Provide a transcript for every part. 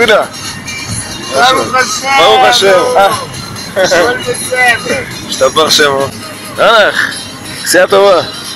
יהודה. ברוך השם. ברוך השם. הכל בסדר. השתבח שמו. הלך, נסיעה טובה.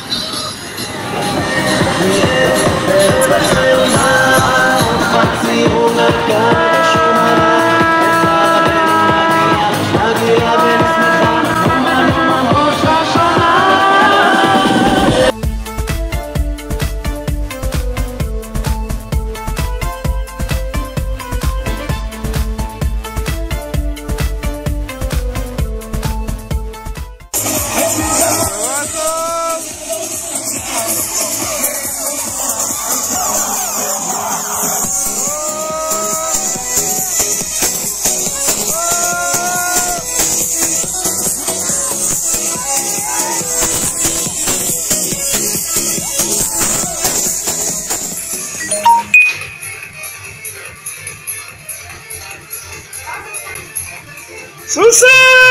סוסה!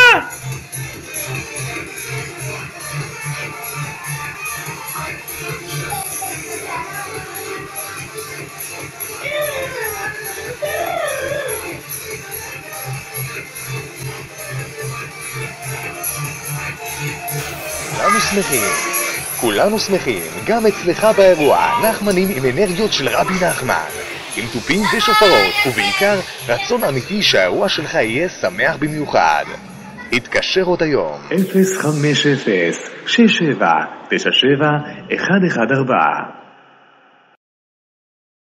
כולנו שמחים, גם אצלך באירוע, נחמנים עם אנרגיות של רבי נחמן, עם טופים ושופרות, ובעיקר רצון אמיתי שהאירוע שלך יהיה שמח במיוחד. התקשר עוד היום 050-6797-114